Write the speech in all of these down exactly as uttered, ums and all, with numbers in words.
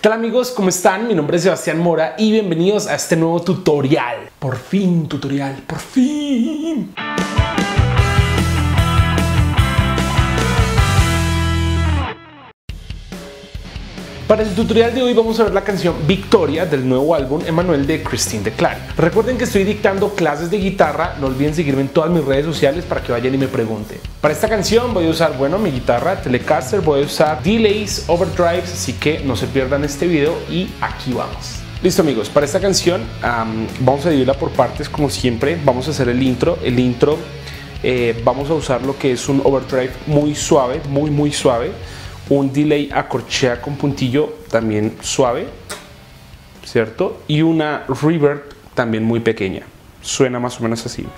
¿Qué tal amigos? ¿Cómo están? Mi nombre es Sebastián Mora y bienvenidos a este nuevo tutorial. Por fin, tutorial, por fin. Para el tutorial de hoy vamos a ver la canción Victoria del nuevo álbum Emanuel de Christine de Clary. Recuerden que estoy dictando clases de guitarra, no olviden seguirme en todas mis redes sociales para que vayan y me pregunten. Para esta canción voy a usar, bueno, mi guitarra Telecaster, voy a usar delays, overdrives, así que no se pierdan este video y aquí vamos. Listo amigos, para esta canción um, vamos a dividirla por partes como siempre. Vamos a hacer el intro, el intro eh, vamos a usar lo que es un overdrive muy suave, muy muy suave. Un delay a corchea con puntillo también suave, ¿cierto? Y una reverb también muy pequeña. Suena más o menos así.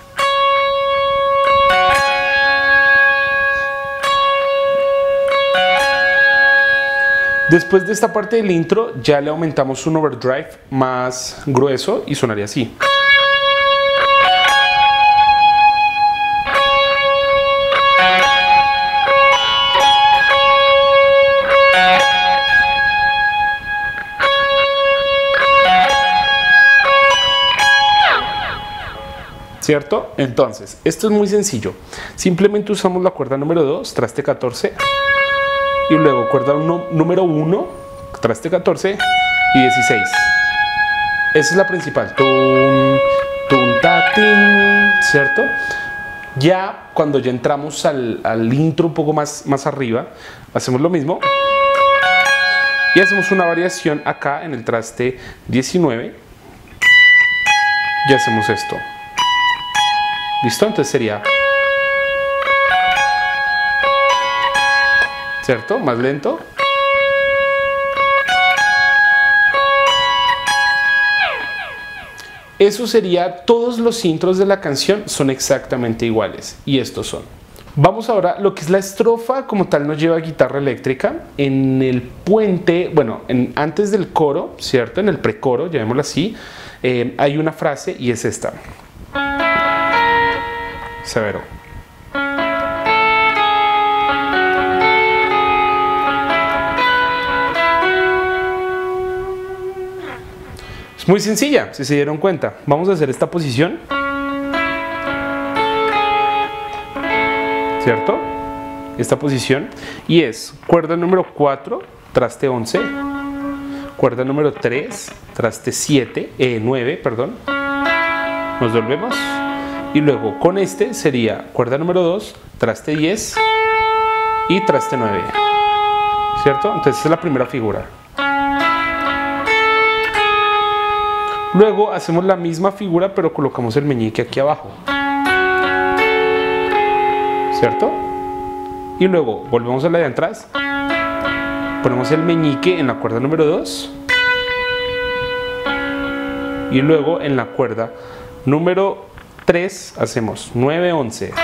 Después de esta parte del intro ya le aumentamos un overdrive más grueso y sonaría así. ¿Cierto? Entonces, esto es muy sencillo. Simplemente usamos la cuerda número dos, traste catorce, y luego cuerda uno, número uno, traste catorce y dieciséis. Esa es la principal. Tum, tum, ta, tin, ¿cierto? Ya cuando ya entramos al, al intro un poco más, más arriba, hacemos lo mismo y hacemos una variación acá en el traste diecinueve y hacemos esto. ¿Listo? Entonces sería, ¿cierto? Más lento. Eso sería, todos los intros de la canción son exactamente iguales. Y estos son. Vamos ahora, lo que es la estrofa como tal nos lleva guitarra eléctrica. En el puente, bueno, en, antes del coro, ¿cierto? En el precoro, llamémoslo así, eh, hay una frase y es esta. Severo. Es muy sencilla, si se dieron cuenta. Vamos a hacer esta posición. ¿Cierto? Esta posición. Y es cuerda número cuatro, traste once. Cuerda número tres, traste siete, eh, nueve, perdón. Nos volvemos. Y luego con este sería cuerda número dos, traste diez y traste nueve. ¿Cierto? Entonces esa es la primera figura. Luego hacemos la misma figura pero colocamos el meñique aquí abajo. ¿Cierto? Y luego volvemos a la de atrás. Ponemos el meñique en la cuerda número dos. Y luego en la cuerda número tres hacemos nueve, once,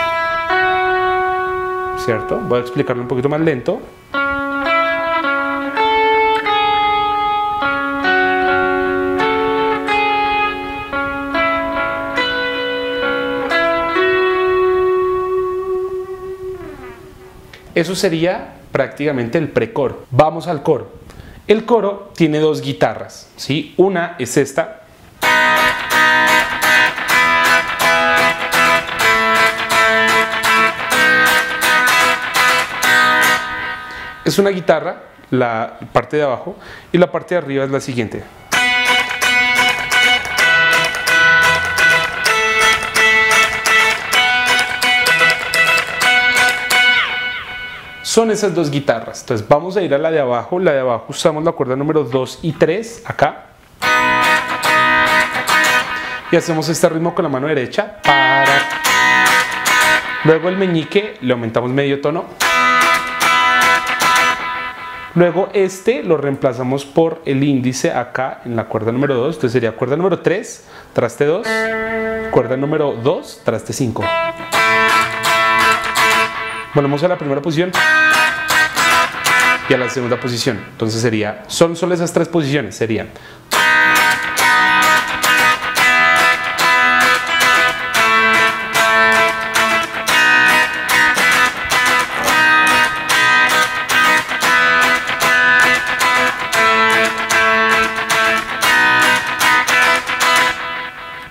¿cierto? Voy a explicarlo un poquito más lento. Eso sería prácticamente el precoro. Vamos al coro. El coro tiene dos guitarras, ¿sí? Una es esta. Es una guitarra, la parte de abajo, y la parte de arriba es la siguiente. Son esas dos guitarras. Entonces vamos a ir a la de abajo. La de abajo usamos la cuerda número dos y tres acá. Y hacemos este ritmo con la mano derecha. Para. Luego el meñique le aumentamos medio tono. Luego este lo reemplazamos por el índice acá en la cuerda número dos. Entonces sería cuerda número tres, traste dos, cuerda número dos, traste cinco. Volvemos a la primera posición y a la segunda posición. Entonces sería, son solo esas tres posiciones, serían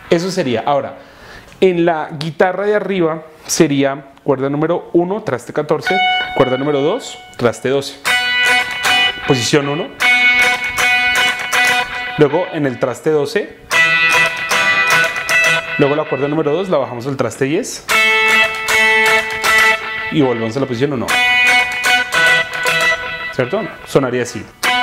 Eso sería. Ahora, en la guitarra de arriba sería cuerda número uno, traste catorce, cuerda número dos, traste doce. Posición uno. Luego en el traste doce. Luego la cuerda número dos la bajamos al traste diez. Y volvemos a la posición uno. ¿Cierto? Sonaría así.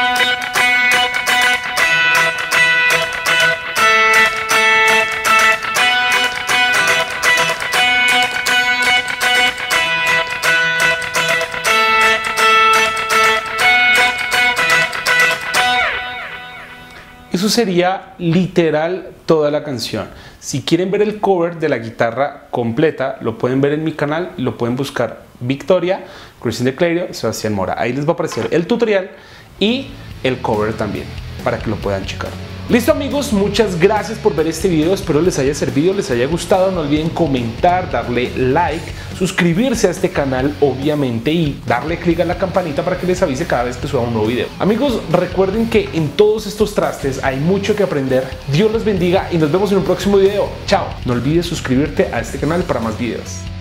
Eso sería literal toda la canción. Si quieren ver el cover de la guitarra completa, lo pueden ver en mi canal, lo pueden buscar Victoria, Christine De Clario, Sebastián Mora. Ahí les va a aparecer el tutorial y el cover también, para que lo puedan checar. Listo amigos, muchas gracias por ver este video, espero les haya servido, les haya gustado, no olviden comentar, darle like, suscribirse a este canal obviamente y darle click a la campanita para que les avise cada vez que suba un nuevo video. Amigos, recuerden que en todos estos trastes hay mucho que aprender, Dios los bendiga y nos vemos en un próximo video, chao. No olvides suscribirte a este canal para más videos.